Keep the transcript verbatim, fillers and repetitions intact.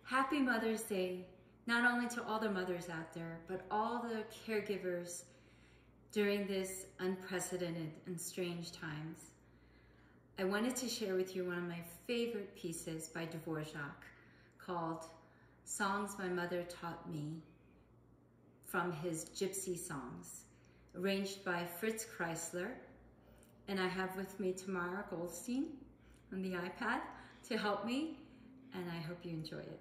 Happy Mother's Day, not only to all the mothers out there, but all the caregivers during this unprecedented and strange times. I wanted to share with you one of my favorite pieces by Dvořák called Songs My Mother Taught Me, from his Gypsy Songs, arranged by Fritz Kreisler. And I have with me Tamara Goldstein on the iPad to help me, and I hope you enjoy it.